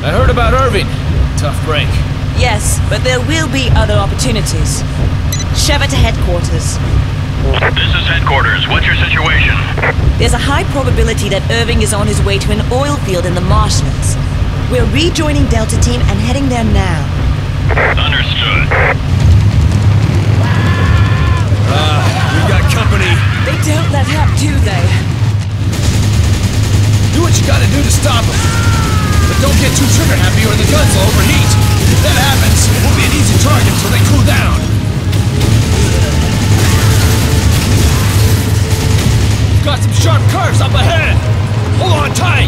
I heard about Irving. Tough break. Yes, but there will be other opportunities. Sheva to headquarters. This is headquarters. What's your situation? There's a high probability that Irving is on his way to an oil field in the marshlands. We're rejoining Delta Team and heading there now. Understood. We've got company. They don't let up, do they? Do what you gotta do to stop them. But don't get too trigger happy or the guns will overheat. If that happens, we'll be an easy target until they cool down. Got some sharp curves up ahead! Hold on tight!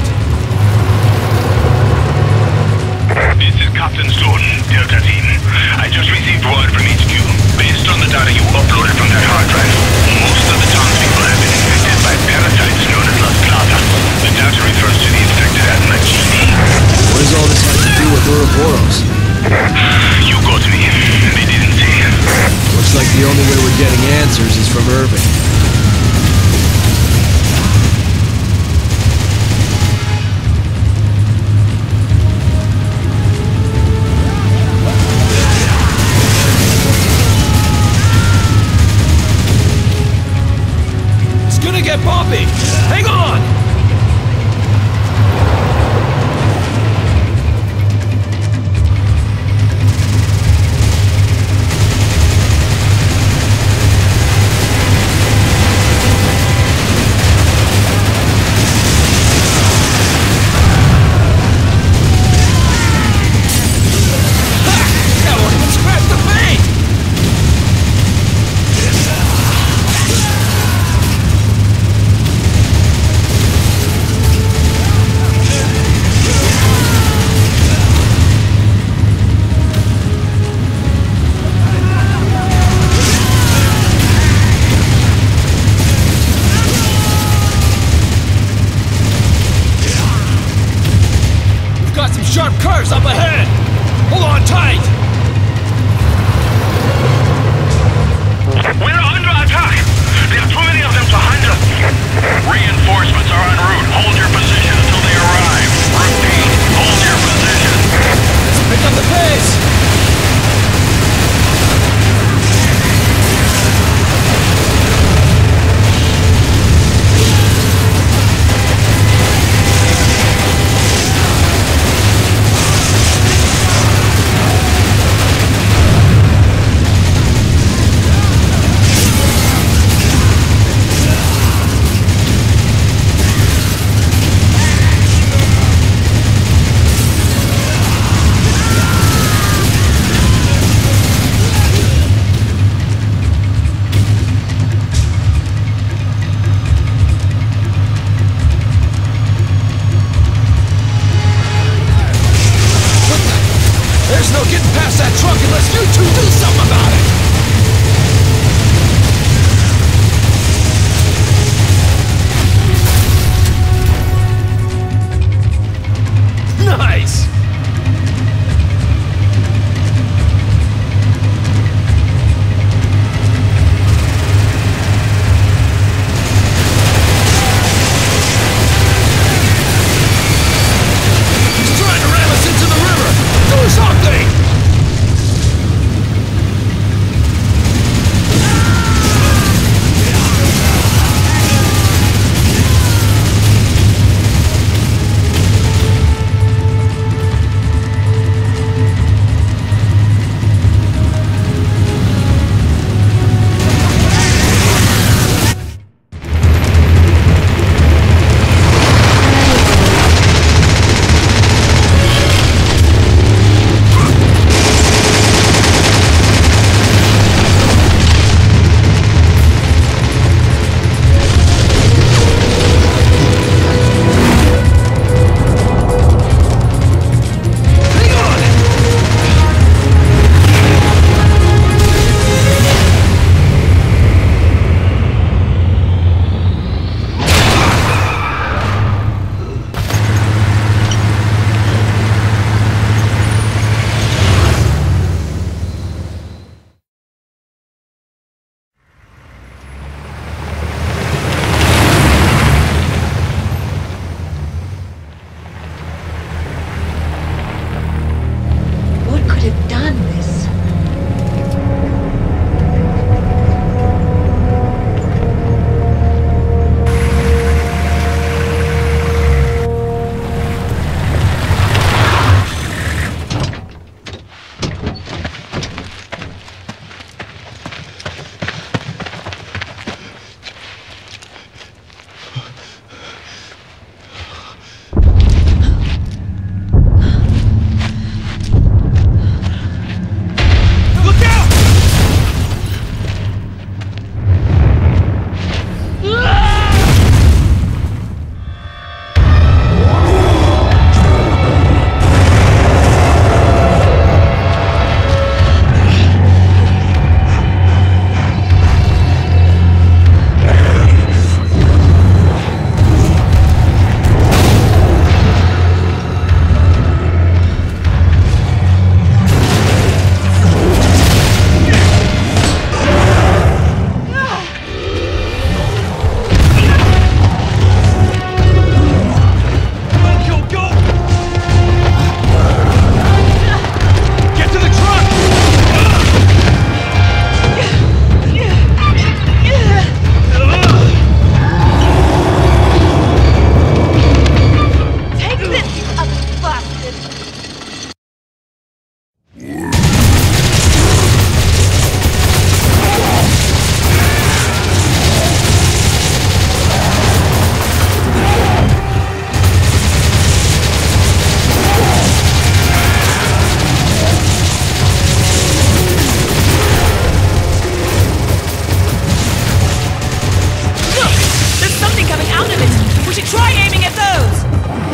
This is Captain Stone, Delta Team. I just received word from HQ. Based on the data you uploaded from that hard drive, most of the townspeople have been infected by parasites known as Las Plata. The data refers to the infected as Magini. What does all this have to do with Ouroboros? You got me. They didn't say. Looks like the only way we're getting answers is from Irving. Get bumpy! Hang on! Sharp curves up ahead! Hold on tight! We're under attack! There are too many of them to handle! Reinforcements are en route. Hold your position until they arrive. Repeat, hold your position. Let's pick up the pace! Try aiming at those!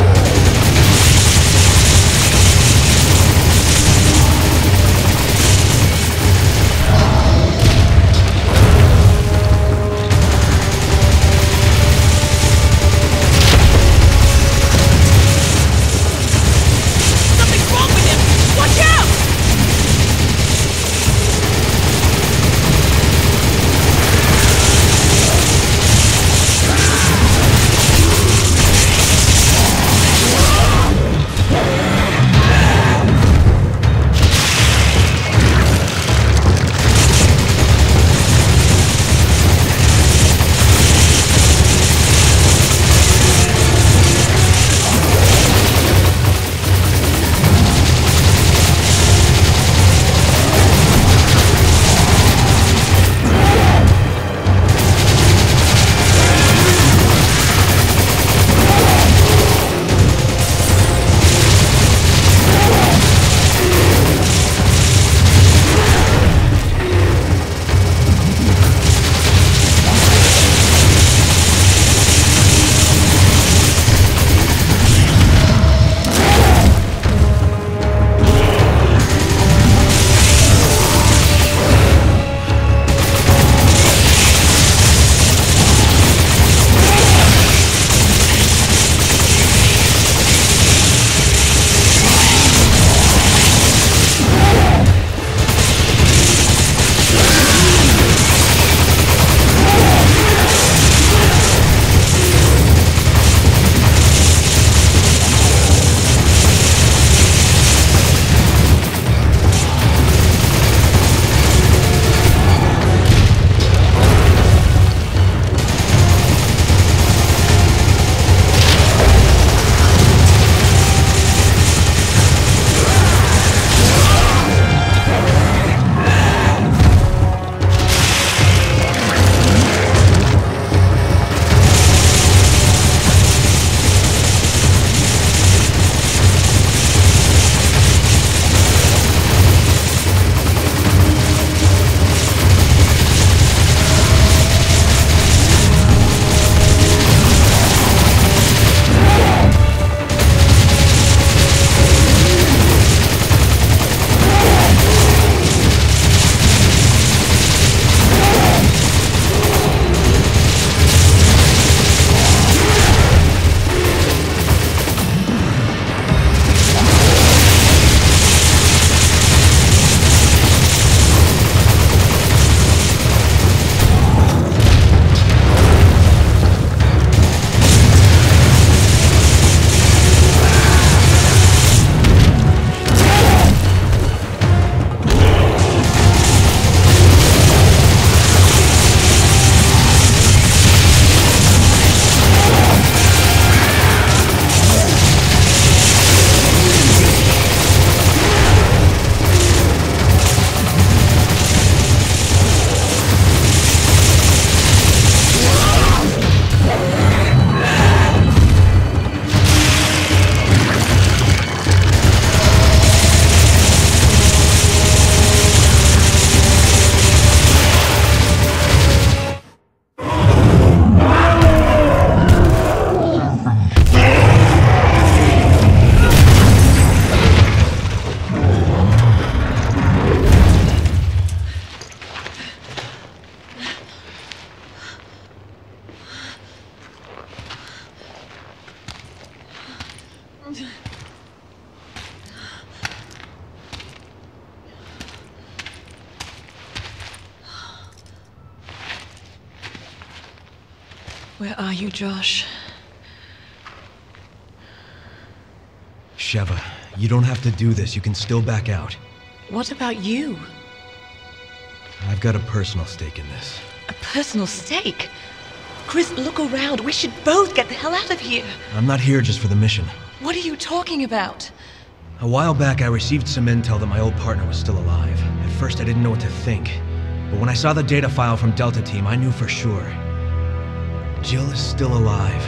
Something's wrong with him! Watch out! Where are you, Josh? Sheva, you don't have to do this. You can still back out. What about you? I've got a personal stake in this. A personal stake? Chris, look around. We should both get the hell out of here. I'm not here just for the mission. What are you talking about? A while back, I received some intel that my old partner was still alive. At first, I didn't know what to think. But when I saw the data file from Delta Team, I knew for sure. Jill is still alive.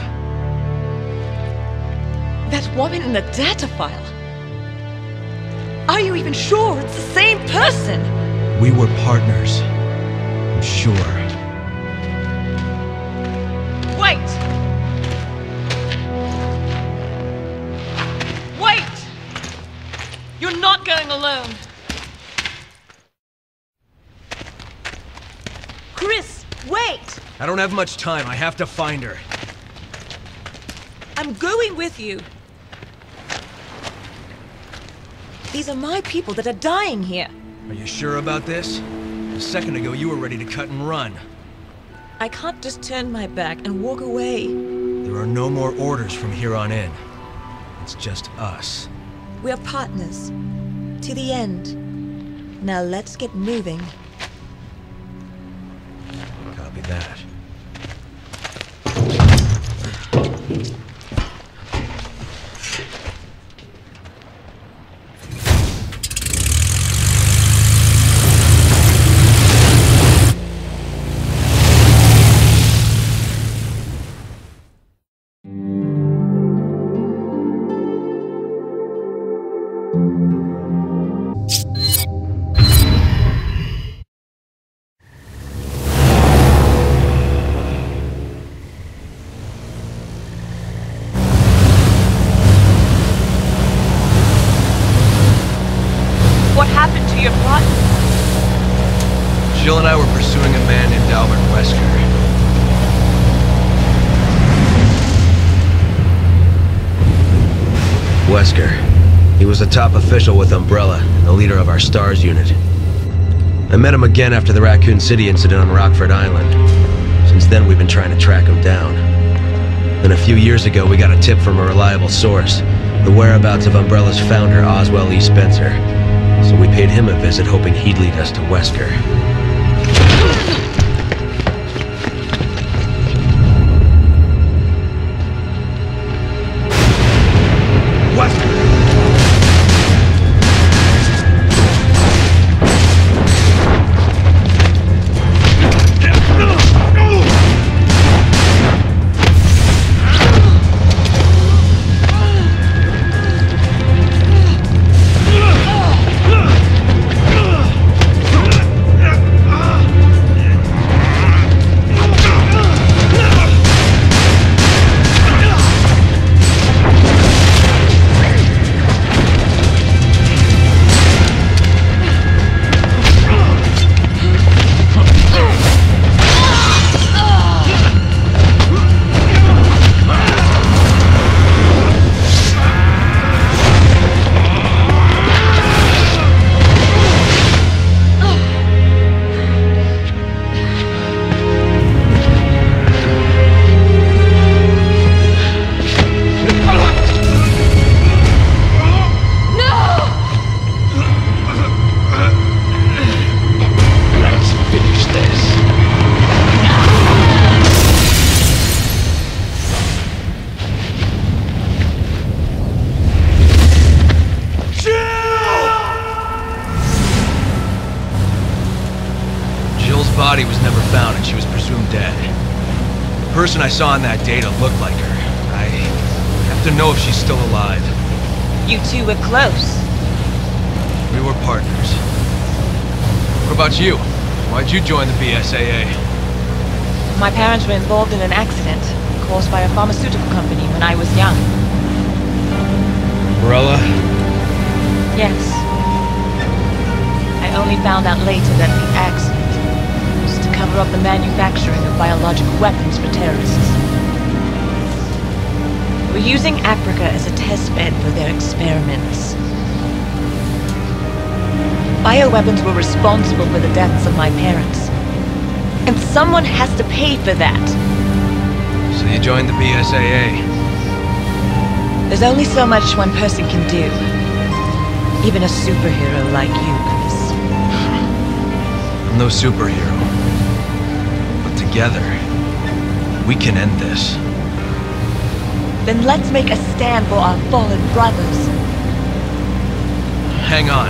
That woman in the data file? Are you even sure it's the same person? We were partners. I'm sure. Wait! alone. Chris, wait! I don't have much time. I have to find her. I'm going with you. These are my people that are dying here. Are you sure about this? A second ago, you were ready to cut and run. I can't just turn my back and walk away. There are no more orders from here on in. It's just us. We are partners. To the end. Now let's get moving. Copy that. What happened to your partner? Jill and I were pursuing a man named Albert Wesker. Wesker. He was a top official with Umbrella, and the leader of our STARS unit. I met him again after the Raccoon City incident on Rockford Island. Since then, we've been trying to track him down. Then a few years ago, we got a tip from a reliable source, the whereabouts of Umbrella's founder, Oswell E. Spencer. So we paid him a visit, hoping he'd lead us to Wesker. Wesker! Body was never found and she was presumed dead. The person I saw in that data looked like her. I have to know if she's still alive. You two were close. We were partners. What about you? Why'd you join the BSAA? My parents were involved in an accident caused by a pharmaceutical company when I was young. Umbrella? Yes. I only found out later that the accident was to cover up the manufacturing of biological weapons for terrorists. They were using Africa as a test bed for their experiments. Bioweapons were responsible for the deaths of my parents. And someone has to pay for that. So you joined the BSAA? There's only so much one person can do. Even a superhero like you, Chris. I'm no superhero. But together, we can end this. Then let's make a stand for our fallen brothers. Hang on.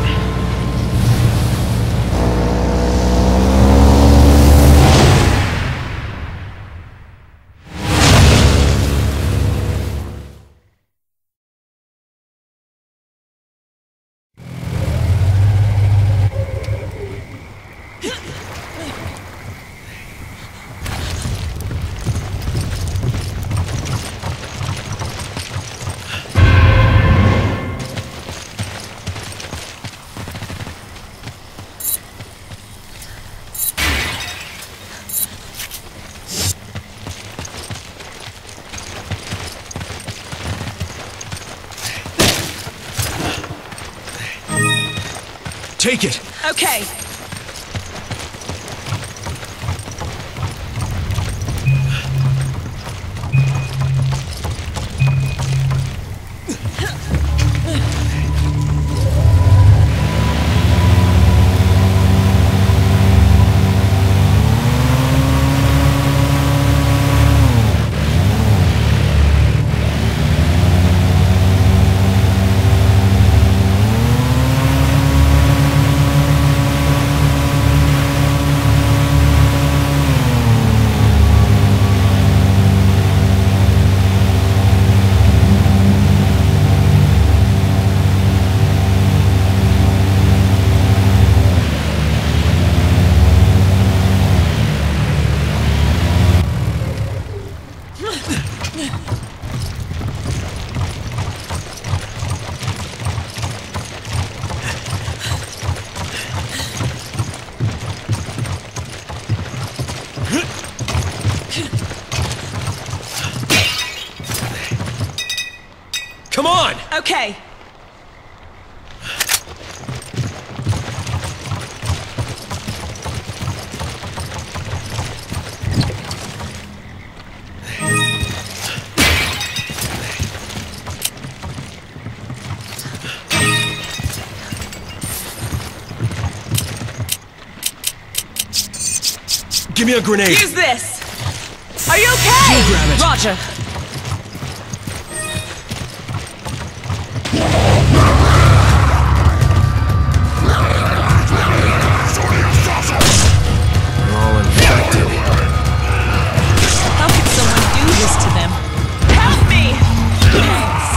Take it! Okay. Come on! Okay. Give me a grenade! Use this! Are you okay? You grab it. Roger. They're all infected. How could someone do this to them? Help me! Thanks.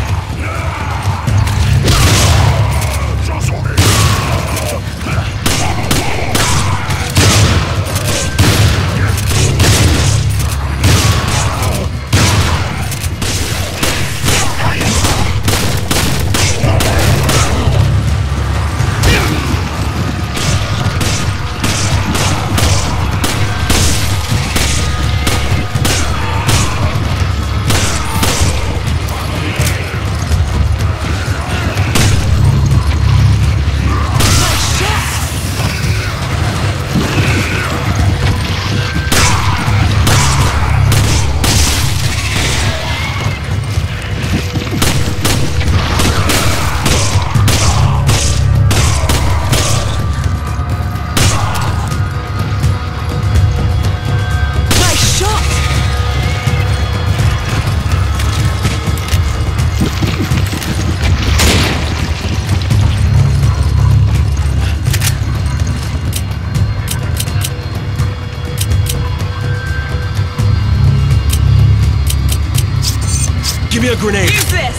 Give me a grenade! Use this!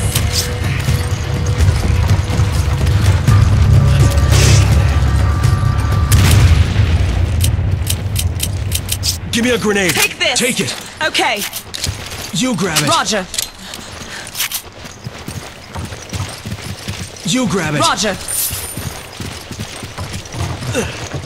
Give me a grenade! Take this! Take it! Okay. You grab it! Roger. You grab it! Roger.